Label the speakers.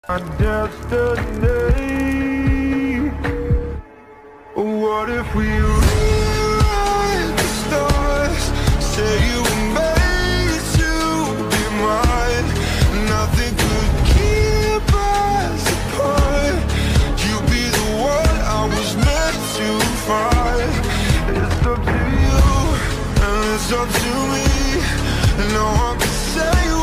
Speaker 1: our destiny. What if we rewrite the stars? Say you were made to be mine. Nothing could keep us apart. You be the one I was meant to find. It's up to you and it's up to me. No one can say